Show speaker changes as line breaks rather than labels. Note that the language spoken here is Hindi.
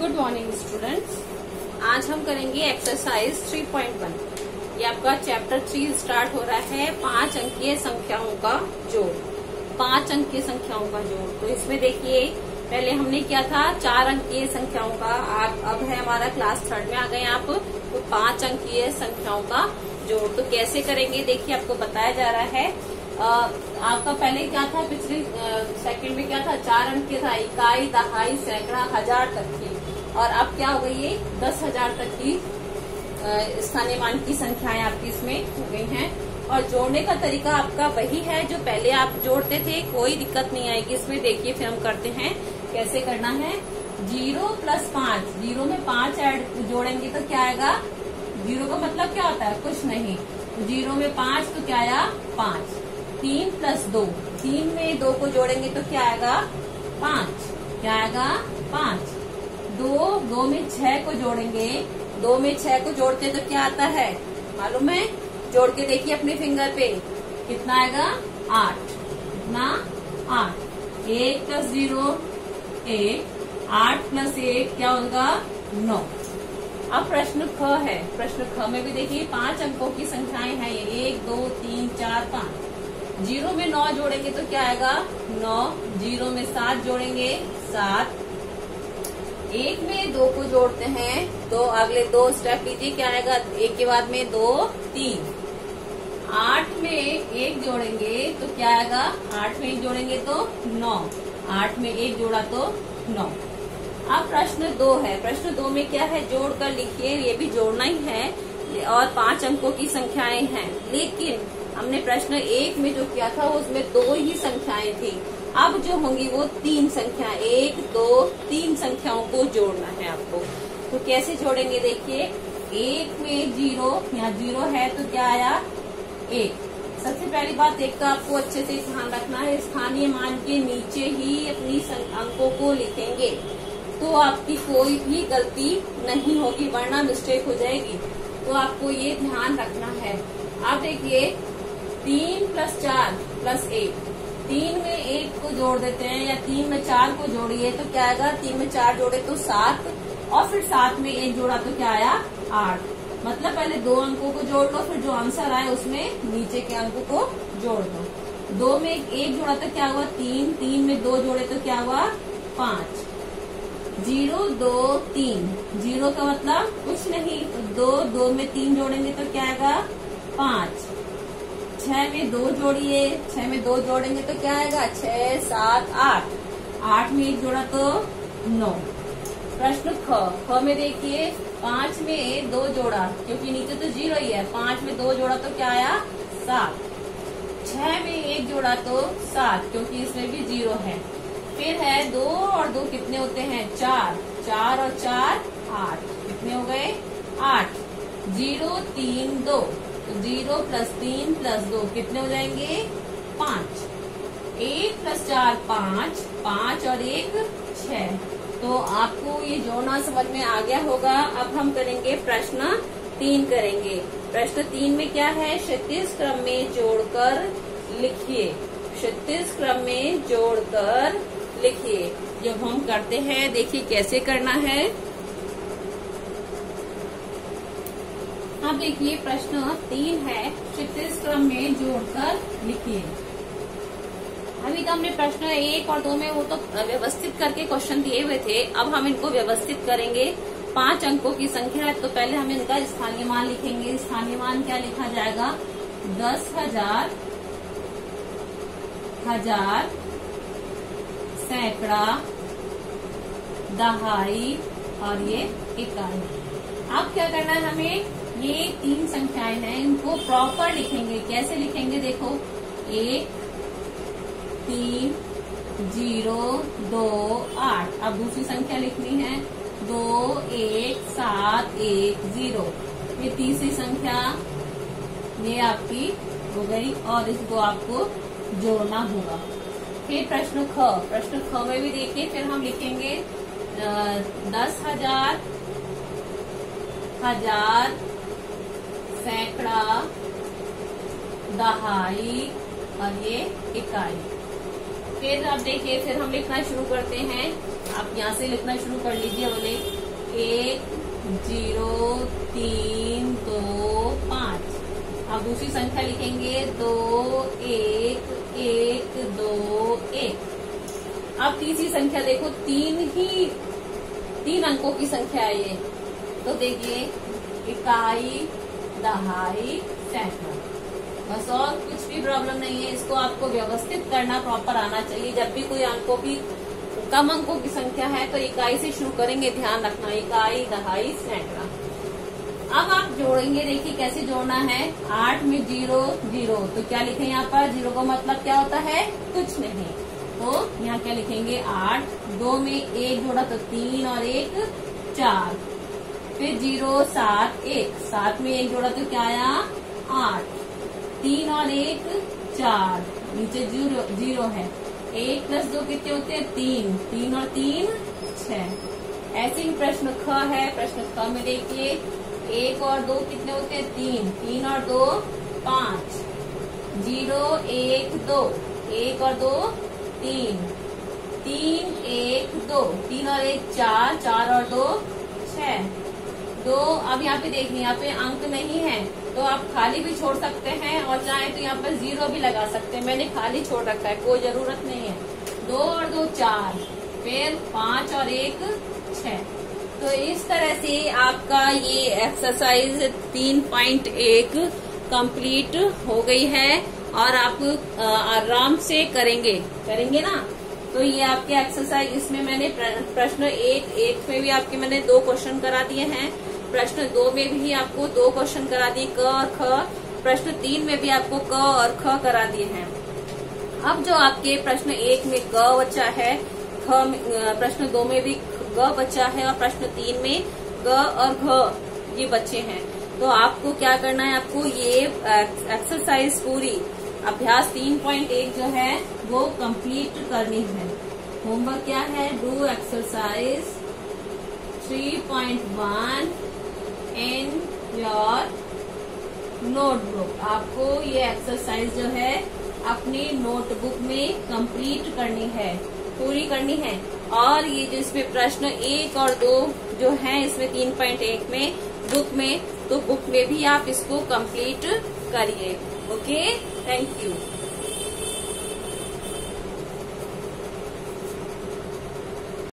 Good morning students. आज हम करेंगे एक्सरसाइज 3.1। ये आपका चैप्टर 3 स्टार्ट हो रहा है। 5 अंकीय संख्याओं का जोड़। 5 अंकीय संख्याओं का जोड़। तो इसमें देखिए पहले हमने किया था 4 अंकीय संख्याओं का। अब है हमारा क्लास 3 में आ गए आप। तो 5 अंकीय संख्याओं का जोड़ तो कैसे करेंगे देखिए आपको बताया जा रहा है। आपका पहले क्या था, पिछले सेकंड में क्या था, 4 अंक के था, इकाई, दहाई, सैकड़ा, हजार तक की। और अब क्या हो गई है, 10,000 तक की स्थानीय मान की संख्याएं आपकी इसमें हो गई हैं। और जोड़ने का तरीका आपका वही है जो पहले आप जोड़ते थे, कोई दिक्कत नहीं आएगी इसमें। देखिए फिर हम करते हैं कैसे करना है। 0 + 5, 0 में 5 ऐड जोड़ेंगे तो क्या आएगा। 0 का मतलब क्या होता है, कुछ नहीं। 0 में 5 तो क्या आया, 5। 3 + 2, 3 में 2 को जोड़ेंगे तो क्या आएगा, 5। क्या आएगा, 5। 2 में 6 को जोड़ेंगे, 2 में 6 को जोड़ते तो क्या आता है मालूम है। जोड़ के देखिए अपने फिंगर पे कितना आएगा, 8। कितना, 8। 1 + 0 1, 8 + 1 क्या होगा, 9। अब प्रश्न ख है। प्रश्न ख में भी देखिए 5 अंकों की संख्याएं हैं ये, 1 2 3 4 5। 0 में 9 जोड़ेंगे तो क्या आएगा, 9। 0 में 7 जोड़ेंगे, 7। 1 में 2 को जोड़ते हैं तो अगले 2 स्टेप लीजिए, क्या आएगा, 1 के बाद में 2 3। 8 में 1 जोड़ेंगे तो क्या आएगा, 8 में 1 जोड़ेंगे तो 9। 8 में 1 जोड़ा तो 9। अब प्रश्न 2 है। प्रश्न 2 में क्या है, जोड़ कर लिखिए। ये भी जोड़ना ही है और 5 अंकों की संख्याएं हैं। लेकिन हमने प्रश्न 1 में जो किया था उसमें 2 ही संख्याएं थी। अब जो होंगी वो 3 संख्या, 1 2 3 संख्याओं को जोड़ना है आपको। तो कैसे जोड़ेंगे देखिए। 1 में 0, यहाँ 0 है तो क्या आया, 1। सबसे पहली बात 1 का आपको अच्छे से ध्यान रखना है, स्थानीय मान के नीचे ही अपनी अंकों को लिखेंगे तो आपकी कोई भी गलती नहीं होगी, वरना मिस्टेक हो जाएगी। तो आपको ये ध्यान रखना है। अब देखिए 3 + 4 + 1, 3 में 1 को जोड़ देते हैं या 3 में 4 को जोड़िए तो क्या आएगा, 3 में 4 जोड़े तो 7 और फिर 7 में 1 जोड़ा तो क्या आया, 8। मतलब पहले 2 अंकों को जोड़ लो, फिर जो आंसर आए उसमें नीचे के अंकों को जोड़ दो। 2 में 1 जोड़ा तो क्या हुआ, 3। 3 में 2 जोड़े तो क्या हुआ, 5। 0 2 3, 0 का मतलब कुछ नहीं तो 2 में 3 जोड़ेंगे तो क्या आएगा, 5। 6 में 2 जोड़िए, 6 में 2 जोड़ेंगे तो क्या आएगा, 6 7 8। 8 में 1 जोड़ा तो 9। प्रश्न ख में देखिए 5 में 2 जोड़ा, क्योंकि नीचे तो 0 ही है। 5 में 2 जोड़ा तो क्या आया, 7। 6 में 1 जोड़ा तो 7, क्योंकि इसमें भी 0 है। फिर है 2 और 2 कितने होते हैं, 4। 4 और 4 8, कितने हो गए, 8। 0 3 2, तो 0 + 3 + 2 कितने हो जाएंगे, 5। 1 + 4 5, 5 और 1 6। तो आपको ये जोड़ना समझ में आ गया होगा। अब हम करेंगे प्रश्न 3 करेंगे। प्रश्न 3 में क्या है, क्षैतिज क्रम में जोड़कर लिखिए। क्षैतिज क्रम में जोड़कर लिखिए। जब हम करते हैं देखिए कैसे करना है। अब देखिए प्रश्न 3 है, क्षैतिज क्रम में जोड़कर लिखिए। अभी तो हमने प्रश्न 1 और 2 में वो तो व्यवस्थित करके क्वेश्चन दिए हुए थे। अब हम इनको व्यवस्थित करेंगे। 5 अंकों की संख्या है तो पहले हम इनका स्थानीय मान लिखेंगे। स्थानीय मान क्या लिखा जाएगा, 10,000, हजार, सैकड़ा, दहाई और ये इकाई। अब क्या करना है हमें, ये 3 संख्याएं हैं इनको प्रॉपर लिखेंगे। कैसे लिखेंगे देखो, 1 3 0 2 8। अब दूसरी संख्या लिखनी है 2 1 7 1 0। ये तीसरी संख्या ये आपकी हो गई और इसको आपको जोड़ना होगा। फिर प्रश्न ख में भी देखिए, फिर हम लिखेंगे 10,000, हजार, सैकड़ा, दहाई और ये इकाई। फिर अब देखिए, फिर हम लिखना शुरू करते हैं। आप यहाँ से लिखना शुरू कर लीजिए। बोले 1 0 3 2 5। अब दूसरी संख्या लिखेंगे 2 1 1 2 1। अब तीसरी संख्या देखो, 3 अंकों की संख्या है ये। तो देखिए इकाई, दहाई, सैकड़ा। बस और कुछ भी प्रॉब्लम नहीं है। इसको आपको व्यवस्थित करना प्रॉपर आना चाहिए। जब भी कोई अंकों की कम अंकों की संख्या है तो इकाई से शुरू करेंगे, ध्यान रखना। इकाई, दहाई, सैकड़ा। अब आप जोड़ेंगे, देखिए कैसे जोड़ना है। 8 में 0 0, तो क्या लिखें यहाँ पर? 0 का मतलब क्या होता है? कुछ नहीं। तो यहाँ क्या लिखेंगे? 8। 2 में 1 जोड़ा तो 3 और 1 4। फिर 0 7 1। 7 में 1 जोड़ा तो क्या आया? 8। 3 और 1 4। नीचे 0 है। 1 + 2 कितने होते हैं? 3। 3 और 3 6। ऐसे ही प्रश्न ख है। प्रश्न ख में देखिए 1 और 2 कितने होते हैं? 3। 3 और 2 5। 0 1 2। 1 और 2 3। 3 1 2। 3 और 1 4। 4 और 2 6। 2। अब यहाँ पे देखिए, यहाँ पे अंक नहीं है तो आप खाली भी छोड़ सकते हैं और चाहे तो यहाँ पर 0 भी लगा सकते हैं। मैंने खाली छोड़ रखा है, कोई जरूरत नहीं है। 2 और 2 4। फिर 5 और 1 6। तो इस तरह से आपका ये एक्सरसाइज 3.1 कंप्लीट हो गई है और आप आराम से करेंगे ना। तो ये आपके एक्सरसाइज, इसमें मैंने प्रश्न 1 में भी आपके मैंने 2 क्वेश्चन करा दिए हैं। प्रश्न 2 में भी आपको 2 क्वेश्चन करा दिए, क और ख। प्रश्न 3 में भी आपको क और ख करा दिए हैं। अब जो आपके प्रश्न 1 में क बचा है, प्रश्न 2 में भी ग बचा है और प्रश्न 3 में ग और घ ये बच्चे हैं। तो आपको क्या करना है? आपको ये एक्सरसाइज पूरी अभ्यास 3.1 जो है वो कंप्लीट करनी है। होमवर्क क्या है? Do exercise 3.1 in your notebook. आपको ये एक्सरसाइज जो है अपनी नोटबुक में कंप्लीट करनी है, पूरी करनी है। और ये जो इसमें प्रश्न 1 और 2 जो है इसमें 3.1 में बुक में, तो बुक में भी आप इसको कंप्लीट करिए। Okay, thank you.